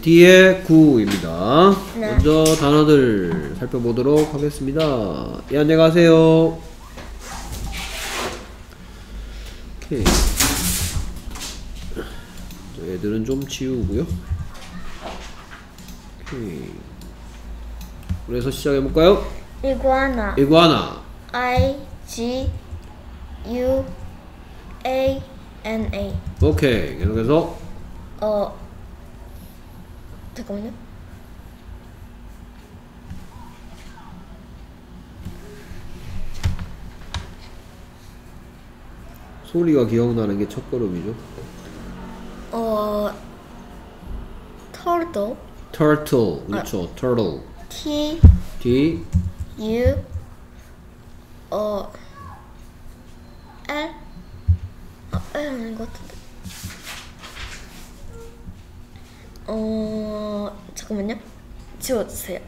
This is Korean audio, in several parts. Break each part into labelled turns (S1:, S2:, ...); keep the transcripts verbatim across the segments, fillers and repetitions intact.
S1: D의 구입니다.
S2: 네.
S1: 먼저 단어들 살펴보도록 하겠습니다. 예, 안녕하세요. 오케이. 애들은 좀 지우고요. 오케이. 그래서 시작해볼까요?
S2: 이구아나.
S1: 이구아나.
S2: I G U A N A.
S1: 오케이. 계속해서
S2: 어 잠깐만요.
S1: 소리가 기억나는 게 첫걸음이죠.
S2: 어 turtle.
S1: Turtle. 그렇죠.
S2: 아.
S1: Turtle.
S2: T
S1: D
S2: U 어 L 아 L 아닌 것 같은데. 어 잠깐만요. 지워주세요.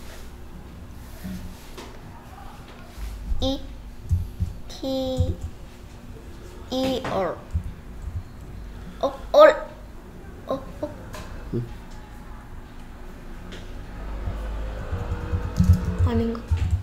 S2: E T E R 어 얼 어 어.
S1: 응?
S2: 아닌가?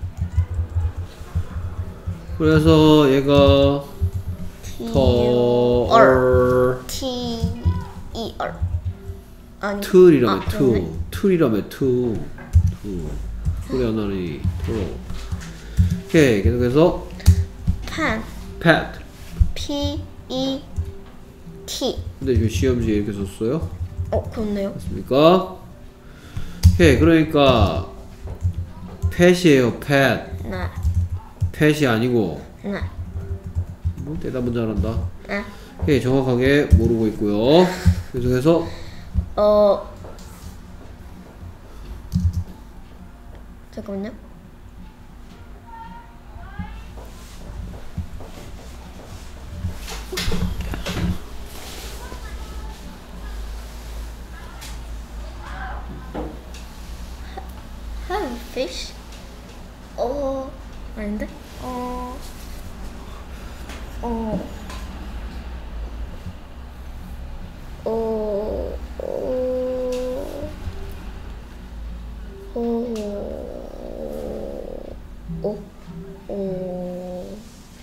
S1: 그래서 얘가
S2: T
S1: 터
S2: R T E R 아니
S1: 틀이라며
S2: 아,
S1: 틀
S2: 그러네.
S1: 틀이라며 틀 틀. 소리 안 나니 틀. 오케이. 계속해서
S2: pen
S1: pet.
S2: P E T
S1: 근데 지금 시험지에 이렇게 썼어요?
S2: 어 그렇네요.
S1: 맞습니까? 오케이. 그러니까 pet이에요. pet.
S2: 네.
S1: pet이 아니고
S2: 네.
S1: 뭐 대답은 잘한다.
S2: 네.
S1: 오케이. 정확하게 모르고 있고요. 계속해서
S2: 어 잠깐만요. Have fish? 어 아닌데? 어 어. 어, 어, 어, 어, 어,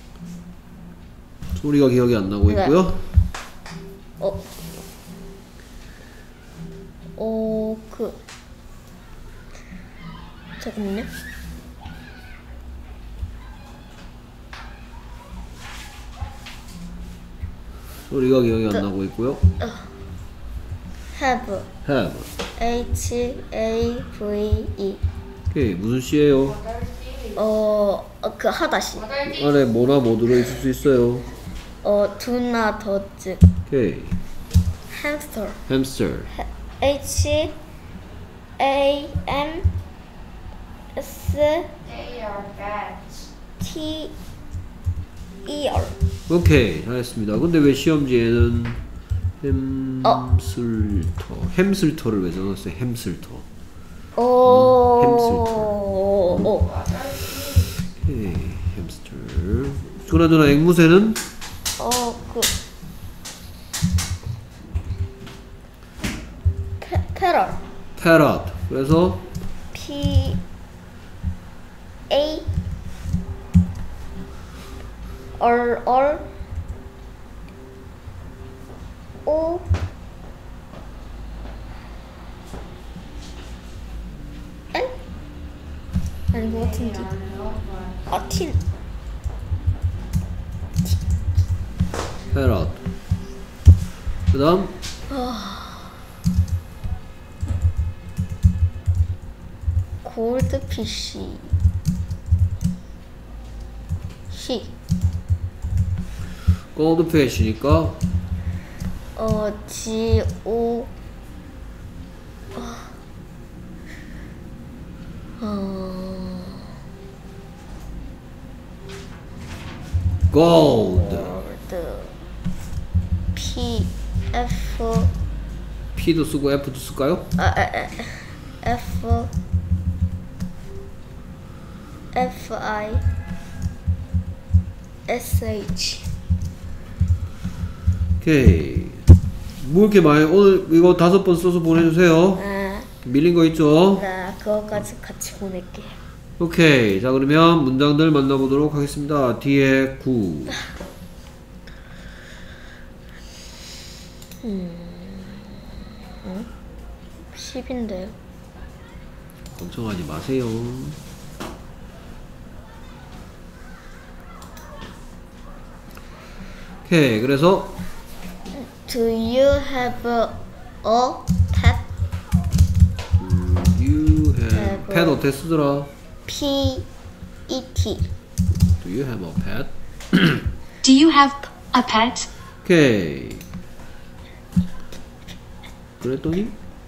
S1: 소리가 기억이 안 나고
S2: 네.
S1: 있고요.
S2: 어, 어, 그, 잠깐만요.
S1: 소리가 기억이 안 나고 있고요.
S2: have,
S1: have.
S2: H A V E.
S1: 오케이. 무슨 시예요?
S2: 어, 어, 그 하다시.
S1: 안에 뭐나 뭐 들어있을 수 있어요.
S2: 어, 두나 더즈.
S1: 오케이.
S2: hamster.
S1: hamster.
S2: H A M S
S3: They are bats.
S2: T E R.
S1: 오케이. 잘했습니다. 근데 왜 시험지에는
S2: 어.
S1: 햄슬터 햄슬터를 왜 적었어요? 햄슬터.
S2: 오.
S1: 햄스터.
S2: 오.
S1: 오케이. 햄스터. 그나저나 앵무새는
S2: 어, 그 페, 페럴.
S1: 패럿. 그래서
S2: P A R R O N 아닌 것 같은데. 아, 틴.
S1: 패럿. 그다음
S2: 골드피쉬. 시.
S1: 골드피쉬니까
S2: 어, G O 어,
S1: gold.
S2: 골드. P F
S1: P도 쓰고 F도 쓸까요?
S2: 아, 아, 아, F F I S H.
S1: 오케이. 뭐 이렇게 많이 오늘 이거 다섯 번 써서 보내주세요.
S2: 네.
S1: 밀린 거 있죠?
S2: 네, 그거까지 같이 보낼게요.
S1: 오케이. 자, 그러면 문장들 만나보도록 하겠습니다. 뒤에 구.
S2: 십인데요.
S1: 걱정하지 마세요. 오케이. 그래서
S2: Do you have a, a pet?
S1: you have
S2: have
S1: pet 어떻게 쓰더라?
S2: P E T.
S1: Do you have a pet?
S4: Do you have a pet?
S1: 오케이. 그랬더니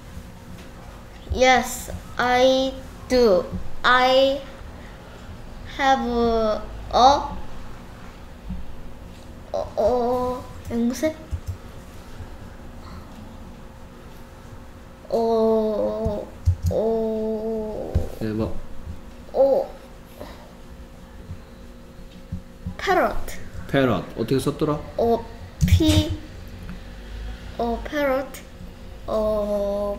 S2: Yes, I do. I have a 어, 어, 앵무새? 어, 어,
S1: 대박.
S2: 어, parrot.
S1: parrot 어떻게 썼더라?
S2: 어, P, 어, parrot. 어,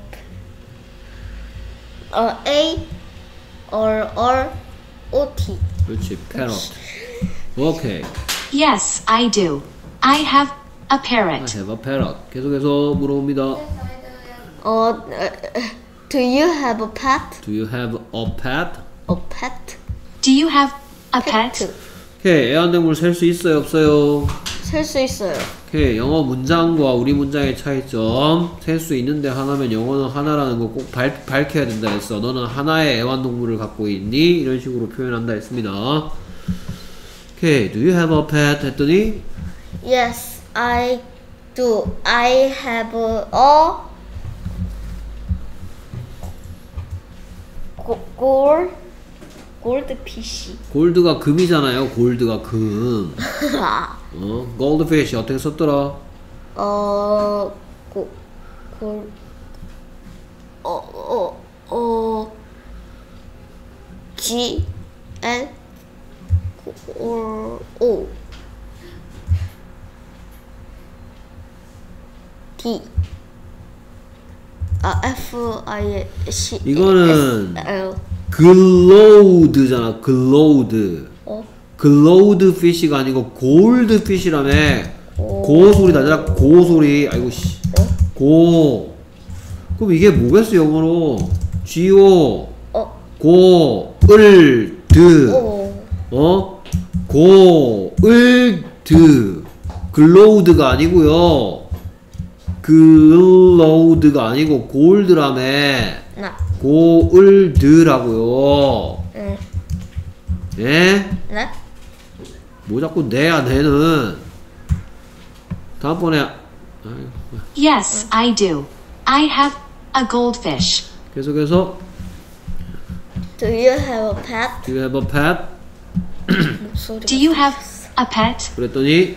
S2: 어, A, R, R, O, T.
S1: 그렇지. parrot. 오케이.
S4: Yes, I do. I have a
S1: I
S4: parrot.
S1: have a parrot. 계속해서 물어봅니다.
S2: 어, do you have a pet?
S1: Do you have a pet?
S2: A pet?
S4: Do you have a pet?
S2: pet.
S1: 오케이. 애완동물 셀 수 있어요? 없어요?
S2: 셀 수 있어요.
S1: 오케이. 영어 문장과 우리 문장의 차이점. 셀 수 있는데 하나면 영어는 하나라는 거 꼭 밝혀야 된다 했어. 너는 하나의 애완동물을 갖고 있니? 이런 식으로 표현한다 했습니다. 오케이. Do you have a pet? 했더니
S2: Yes, I do. I have a go- gold goldfish.
S1: 골드가 금이잖아요. 골드가 금. 어? goldfish 어떻게 썼더라?
S2: 어, 고, 골, 어, 어, 어, G, L, O, O, D, 아, F, I, C,
S1: 이거는
S2: S, L,
S1: glowed잖아. glowed.
S2: 어,
S1: glowed fish가 아니고 gold fish라며. 고 소리 나잖아. 고 소리. 아이고 씨. 고. 그럼 이게 뭐겠어 영어로? G-O.
S2: 어,
S1: 고. 을. 드.
S2: O,
S1: 어? 고. 을. 드. glowed가 아니고요. glowed가 아니고 gold라며.
S2: 나,
S1: 고을드라고요.
S2: 응,
S1: 예?
S2: 네?
S1: 뭐 자꾸 내야 내는. 다음번에 아이고,
S4: Yes, I do. I have a goldfish.
S1: 계속해서
S2: Do you have a pet?
S1: Do you have a pet?
S2: 목소리가
S4: Do you have a pet?
S1: 그랬더니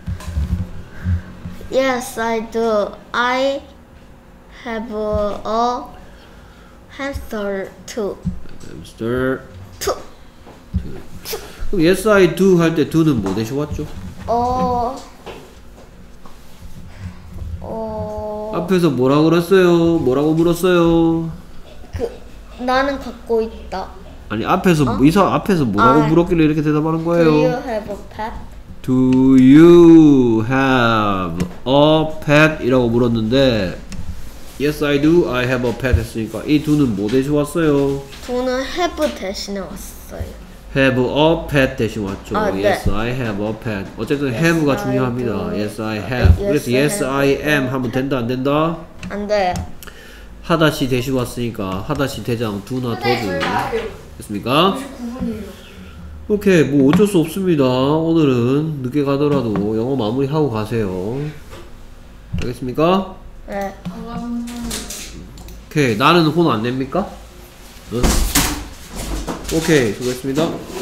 S2: Yes, I do. I have a hamster too.
S1: hamster.
S2: Two.
S1: 그럼 yes I do 할 때 do는 뭐 대신 왔죠?
S2: 어, 어,
S1: 앞에서 뭐라 그랬어요? 뭐라고 물었어요?
S2: 그 나는 갖고 있다.
S1: 아니 앞에서 이사 앞에서 뭐라고
S2: 아.
S1: 물었길래 이렇게 대답하는
S2: Do you
S1: 거예요?
S2: have a pet?
S1: Do you have a pet? 이라고 물었는데 Yes I do, I have a pet 했으니까 이 do는 뭐 대신 왔어요?
S2: 도는 have 대신에 왔어요.
S1: Have a pet 대신 왔죠.
S2: 아, 네.
S1: Yes I have a pet. 어쨌든 have가
S2: I
S1: 중요합니다.
S2: do.
S1: Yes I have.
S2: Yes,
S1: 그래서
S2: I
S1: yes
S2: have
S1: I
S2: a
S1: am
S2: pet.
S1: 하면 된다 안 된다?
S2: 안 돼.
S1: 하다시 대신 왔으니까 하다시 대장 do나 do즈 됐습니까? 오케이 뭐 어쩔 수 없습니다. 오늘은 늦게 가더라도 영어 마무리하고 가세요. 알겠습니까?
S2: 네.
S1: 오케이 나는 혼 안 냅니까? 응? 오케이 수고했습니다.